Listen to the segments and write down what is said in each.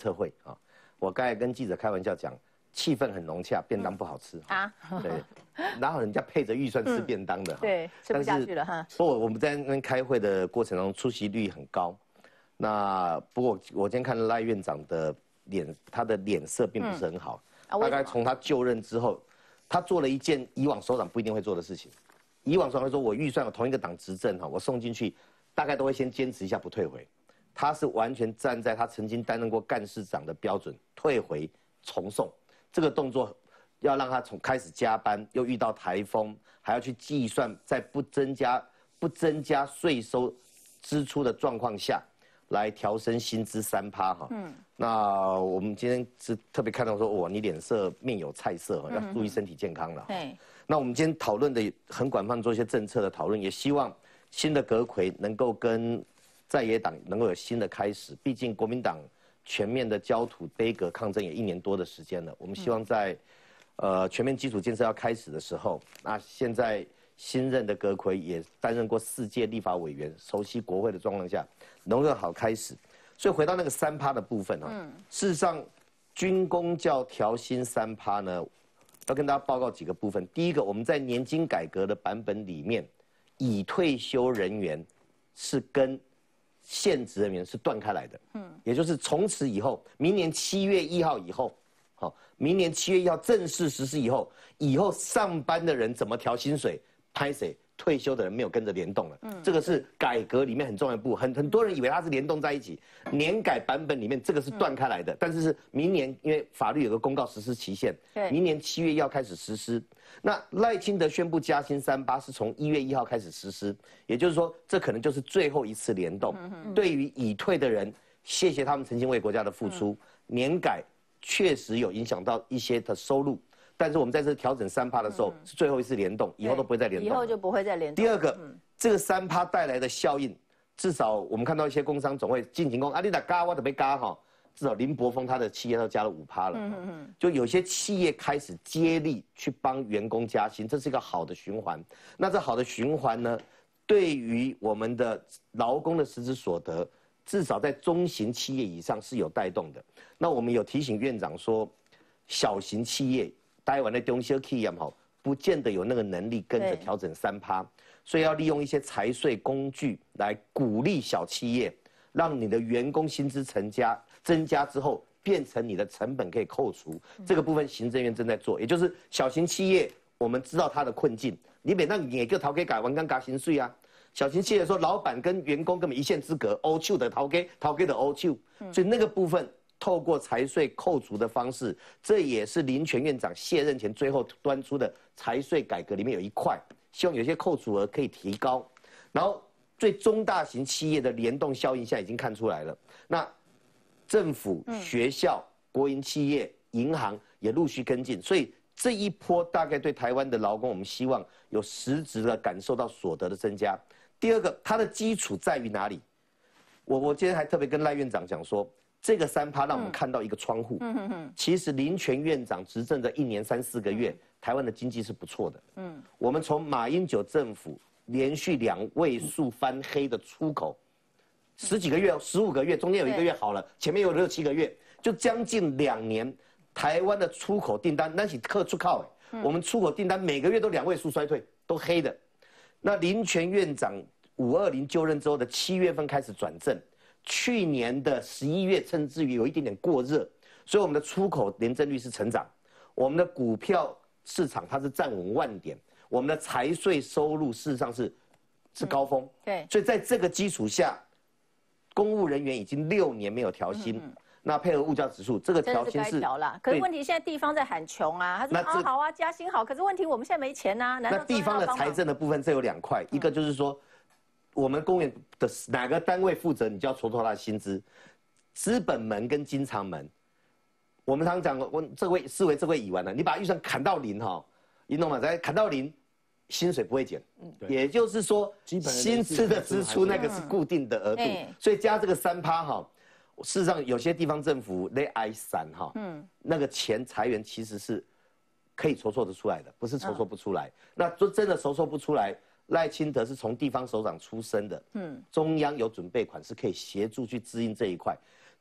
特会啊，我刚才跟记者开玩笑讲，气氛很融洽，便当不好吃啊，对，然后人家配着预算吃便当的， 对，吃不下去了哈。 不过我们在那边开会的过程中，出席率很高。那不过我今天看赖院长的他的脸色并不是很好，大概从他就任之后，他做了一件以往首长不一定会做的事情。以往首长会说，我预算有同一个党执政哈，我送进去，大概都会先坚持一下不退回。他是完全站在他曾经担任过干事长的标准，退回重送这个动作，要让他从开始加班，又遇到台风，还要去计算在不增加税收支出的状况下，来调升薪资3%哈。那我们今天是特别看到说，哇，你脸色面有菜色，要注意身体健康了。对。那我们今天讨论的很广泛，做一些政策的讨论，也希望新的阁揆能够跟在野党能够有新的开始。毕竟国民党全面的焦土杯葛抗争也1年多的时间了，我们希望在全面基础建设要开始的时候，那现在新任的阁揆也担任过4届立法委员，熟悉国会的状况下，能够好开始。所以回到那个3%的部分啊，事实上军公教调薪3%呢，要跟大家报告几个部分。第一个，我们在年金改革的版本里面，已退休人员是跟现职人员是断开来的，也就是从此以后，明年7月1号以后，好，明年7月1号正式实施以后上班的人怎么调薪水，拍谁退休的人没有跟着联动了，这个是改革里面很重要的部分。很多人以为它是联动在一起，年改版本里面这个是断开来的，但是是明年因为法律有个公告实施期限，明年7月1号开始实施。那赖清德宣布加薪3%是从1月1号开始实施，也就是说这可能就是最后一次联动。对于已退的人，谢谢他们曾经为国家的付出，年改确实有影响到一些的收入。但是我们在这调整3%的时候，是最后一次联动，以后都不会再联动。 以后就不会再联动。 第二个，这个3%带来的效应，至少我们看到一些工商总会进行你哪加我准备加哈，至少林柏峰他的企业都加了5%了。就有些企业开始接力去帮员工加薪，这是一个好的循环。那这好的循环呢，对于我们的劳工的实质所得，至少在中型企业以上是有带动的。那我们有提醒院长说，小型企业。台湾的中小企业哈，不见得有那个能力跟着调整3%，所以要利用一些财税工具来鼓励小企业，让你的员工薪资增加之后，变成你的成本可以扣除。这个部分行政院正在做，也就是小型企业，我们知道它的困境，你别让你个逃给改完刚加薪税啊。小型企业说，老板跟员工根本一线之隔，欧丘的逃给的欧丘，所以那个部分。透过财税扣除的方式，这也是林全院长卸任前最后端出的财税改革里面有一块，希望有些扣除额可以提高。然后最中大型企业的联动效应现在已经看出来了，那政府、学校、国营企业、银行也陆续跟进，所以这一波大概对台湾的劳工，我们希望有实质的感受到所得的增加。第二个，它的基础在于哪里？我今天还特别跟赖院长讲说。这个3%让我们看到一个窗户。其实林全院长执政的1年3、4个月，台湾的经济是不错的。我们从马英九政府连续2位数翻黑的出口，10几个月、15个月，中间有1个月好了，前面有6、7个月，就将近2年，台湾的出口订单那是客出靠我们出口订单每个月都2位数衰退，都黑的。那林全院长520就任之后的7月份开始转正。去年的11月，甚至于有一点点过热，所以我们的出口年增率是成长，我们的股票市场它是站稳万点，我们的财税收入事实上是高峰。对，所以在这个基础下，公务人员已经6年没有调薪，那配合物价指数，这个调薪是该调了。可是问题现在地方在喊穷啊，他说好啊，加薪好，可是问题我们现在没钱啊。那地方的财政的部分，这有2块，一个就是说。我们公园的哪个单位负责，你就要戳他的薪资。资本门跟经常门，我们常讲，视为这位议员呢，你把预算砍到0哈，你懂吗？再砍到0，薪水不会减。也就是说，薪资的支出那个是固定的额度，所以加这个3%哈，事实上有些地方政府they挨散哈，那个钱裁员其实是可以筹措得出来的，不是筹措不出来。那就真的筹措不出来。赖清德是从地方首长出身的，中央有准备款是可以协助去支应这一块。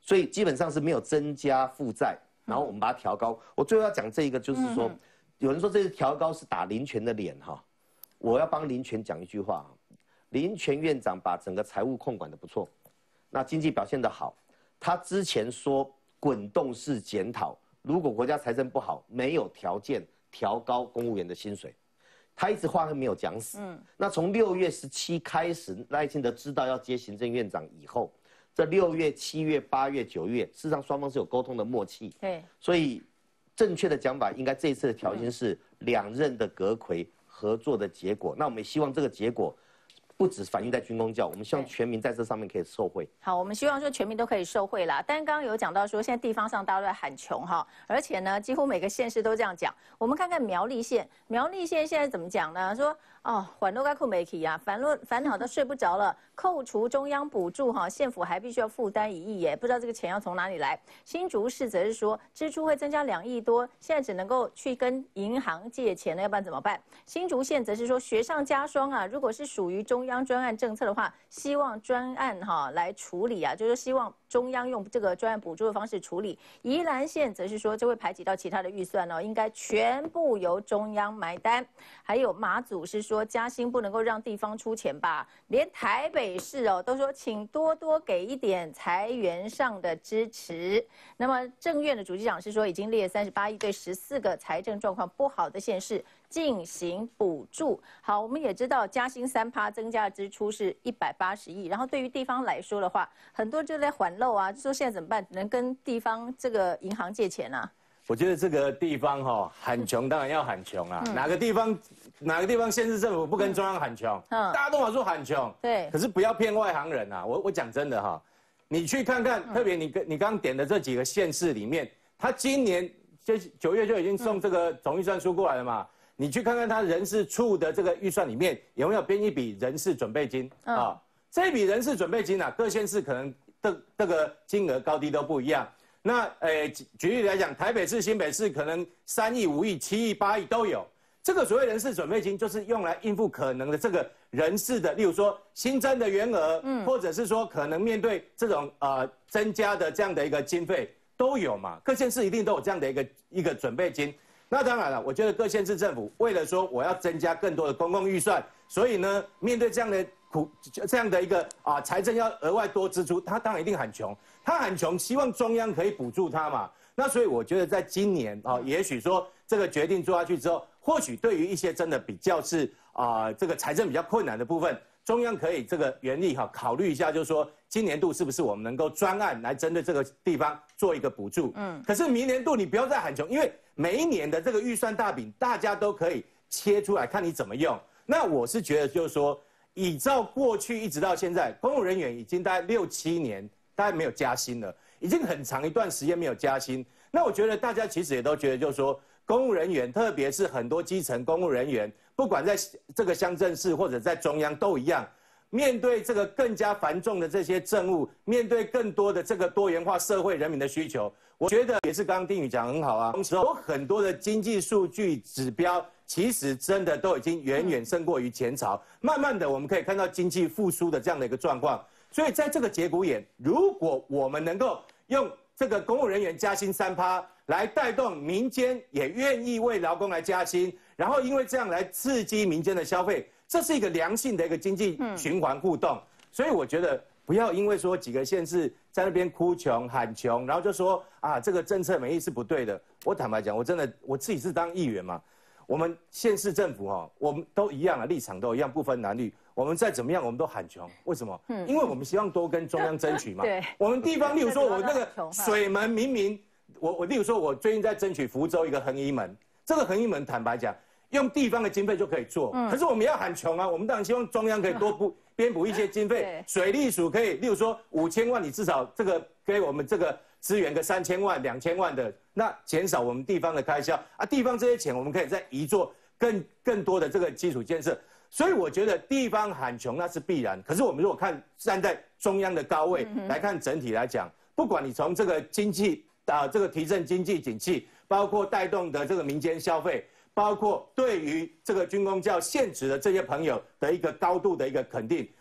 所以基本上是没有增加负债，然后我们把它调高。我最后要讲这一个就是说，有人说这个调高是打林权的脸哈，我要帮林权讲一句话，林权院长把整个财务控管得不错，那经济表现得好，他之前说滚动式检讨，如果国家财政不好，没有条件调高公务员的薪水。他一直话没有讲死。那从6月17开始，赖清德知道要接行政院长以后，这6月、7月、8月、9月，事实上双方是有沟通的默契。 对， 所以正确的讲法，应该这一次的调薪是2任的阁揆合作的结果。那我们也希望这个结果不只反映在军公教，我们希望全民在这上面可以受惠。 好，我们希望说全民都可以受惠啦。但刚刚有讲到说，现在地方上大家都在喊穷哈，而且呢，几乎每个县市都这样讲。我们看看苗栗县，苗栗县现在怎么讲呢？说哦，缓都该扣媒体啊，烦恼都睡不着了。扣除中央补助哈，县府还必须要负担1亿耶，不知道这个钱要从哪里来。新竹市则是说支出会增加2亿多，现在只能够去跟银行借钱了，要不然怎么办？新竹县则是说雪上加霜啊，如果是属于中央专案政策的话，希望专案来处理啊，就是希望中央用这个专案补助的方式处理。宜兰县则是说这会排挤到其他的预算哦，应该全部由中央埋单。还有马祖是说嘉兴不能够让地方出钱吧，连台北市哦都说请多多给一点财源上的支持。那么政院的主机长是说已经列38亿对14个财政状况不好的县市进行补助。好，我们也知道嘉兴3%增加的支出是180亿，然后对于地方来说的话，很多就在缓漏啊，就说现在怎么办？只能跟地方这个银行借钱啊。 我觉得这个地方喊穷当然要喊穷啊，哪个地方县市政府不跟中央喊穷？大家都往说喊穷， 对。 可是不要骗外行人啊！我讲真的你去看看，特别你刚刚点的这几个县市里面，他今年9月就已经送这个总预算书过来了嘛。你去看看他人事处的这个预算里面有没有编一笔人事准备金啊？这一笔人事准备金啊，各县市可能这个金额高低都不一样。那举例来讲，台北市、新北市可能3亿、5亿、7亿、8亿都有。这个所谓人事准备金，就是用来应付可能的这个人事的，例如说新增的员额，或者是说可能面对这种增加的这样的一个经费都有嘛。各县市一定都有这样的一个准备金。那当然了，我觉得各县市政府为了说我要增加更多的公共预算，所以呢，面对这样的一个财政要额外多支出，他当然一定很穷。他很穷，希望中央可以补助他嘛。那所以我觉得在今年也许说这个决定做下去之后，或许对于一些真的比较是这个财政比较困难的部分，中央可以这个原力考虑一下，就是说今年度是不是我们能够专案来针对这个地方做一个补助。可是明年度你不要再喊穷，因为每一年的这个预算大饼，大家都可以切出来看你怎么用。那我是觉得就是说，依照过去一直到现在，公务人员已经大概6、7年大概没有加薪了，已经很长一段时间没有加薪。那我觉得大家其实也都觉得，就是说公务人员，特别是很多基层公务人员，不管在这个乡镇市或者在中央都一样，面对这个更加繁重的这些政务，面对更多的这个多元化社会人民的需求，我觉得也是刚刚丁宇讲很好啊，同时有很多的经济数据指标，其实真的都已经远远胜过于前朝。慢慢的，我们可以看到经济复苏的这样的一个状况。所以在这个节骨眼，如果我们能够用这个公务人员加薪3%来带动民间也愿意为劳工来加薪，然后因为这样来刺激民间的消费，这是一个良性的一个经济循环互动。所以我觉得不要因为说几个县市在那边哭穷喊穷，然后就说这个政策美意是不对的。我坦白讲，我自己是当议员嘛，我们县市政府我们都一样立场都一样，不分蓝绿。我们再怎么样，我们都喊穷，为什么？因为我们希望多跟中央争取嘛。 对。 我们地方，例如说我那个水门明明，我例如说，我最近在争取福州一个横移门，这个横移门坦白讲，用地方的经费就可以做。可是我们要喊穷啊，我们当然希望中央可以多编补一些经费，水利署可以，例如说5000万，你至少这个给我们这个支援个3000万、2000万的，那减少我们地方的开销地方这些钱我们可以再移做更多的这个基础建设。所以我觉得地方喊穷那是必然，可是我们如果站在中央的高位来看整体来讲，不管你从这个经济这个提振经济景气，包括带动的这个民间消费，包括对于这个军公教现职的这些朋友的一个高度的一个肯定，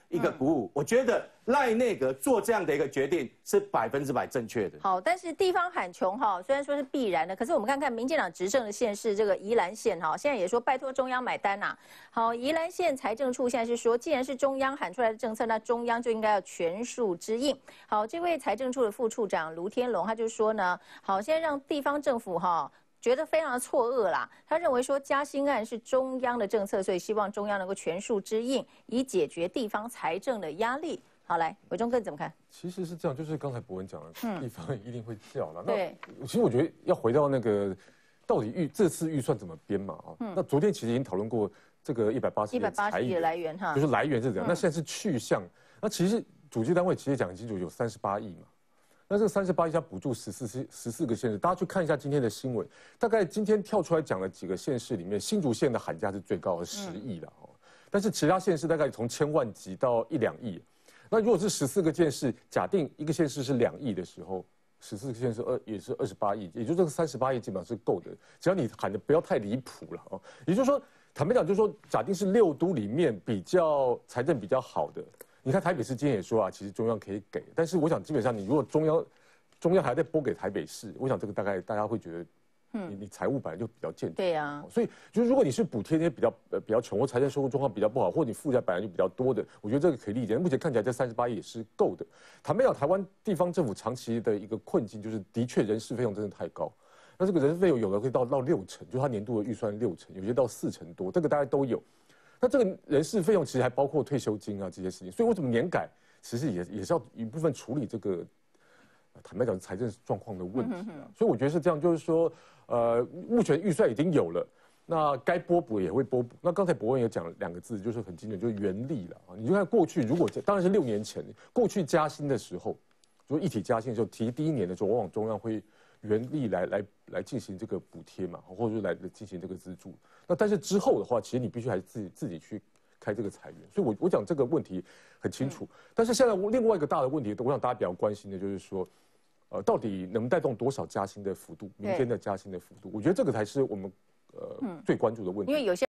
一个鼓舞。我觉得赖内阁做这样的一个决定是100%正确的。 好，但是地方喊穷哈，虽然说是必然的，可是我们看看民进党执政的县市这个宜兰县哈，现在也说拜托中央买单呐。好，宜兰县财政处现在是说，既然是中央喊出来的政策，那中央就应该要全数支应。好，这位财政处的副处长卢天龙他就说呢，好，现在让地方政府哈。觉得非常的错愕啦，他认为说加薪案是中央的政策，所以希望中央能够全数支应，以解决地方财政的压力。好，来，伟忠哥你怎么看？ 其实是这样，就是刚才博文讲的，地方一定会叫了。 对， 其实我觉得要回到那个到底这次预算怎么编嘛啊？那昨天其实已经讨论过这个180亿的来源哈， 就是来源是怎样。那现在是去向，那其实主计单位其实讲很清楚，有38亿嘛。那这个38亿要补助14个县市，大家去看一下今天的新闻，大概今天跳出来讲了几个县市里面，新竹县的喊价是最高的10亿了哦，但是其他县市大概从1000万级到1、2亿。那如果是14个县市，假定一个县市是2亿的时候，14个县市也是28亿，也就这个38亿基本上是够的，只要你喊的不要太离谱了哦。也就是说，坦白讲，就是说，假定是6都里面比较财政比较好的。你看台北市今天也说啊，其实中央可以给，但是我想基本上你如果中央还在拨给台北市，我想这个大概大家会觉得，你财务本来就比较健全， 对呀， 所以就是如果你是补贴那些比较穷或财政收入状况比较不好，或者你负债本来就比较多的，我觉得这个可以理解。目前看起来这38亿也是够的。坦白讲，台湾地方政府长期的一个困境就是，的确人事费用真的太高。那这个人事费用有的会到6成，就是它年度的预算6成，有些到4成多，这个大家都有。那这个人事费用其实还包括退休金啊这些事情，所以为什么年改其实也是要一部分处理这个坦白讲财政状况的问题啊。所以我觉得是这样，就是说目前预算已经有了，那该拨补也会拨补。那刚才博文也讲了2个字，就是很精准，就是原力了啊。你就看过去，如果当然是6年前，过去加薪的时候，就一体加薪的时候，提第1年的时候，往往中央会原力来进行这个补贴嘛，或者是来进行这个资助。那但是之后的话，其实你必须还是自己去开这个裁员。所以我讲这个问题很清楚。但是现在另外一个大的问题，我想大家比较关心的就是说，到底能带动多少加薪的幅度，民间的加薪的幅度？我觉得这个才是我们最关注的问题。 因为有些